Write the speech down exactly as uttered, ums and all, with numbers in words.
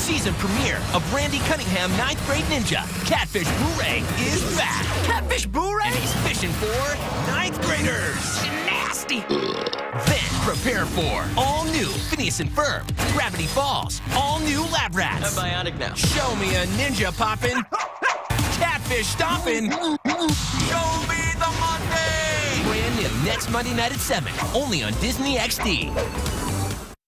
season premiere of Randy Cunningham, ninth Grade Ninja, Catfish Boo-Ray is back. Catfish Boo-Ray? And he's fishing for ninth graders. Nasty. Then prepare for all new Phineas and Ferb, Gravity Falls, all new Lab Rats. I'm bionic now. Show me a ninja poppin', catfish stompin'. Show me the Monday! Brand new next Monday night at seven, only on Disney X D.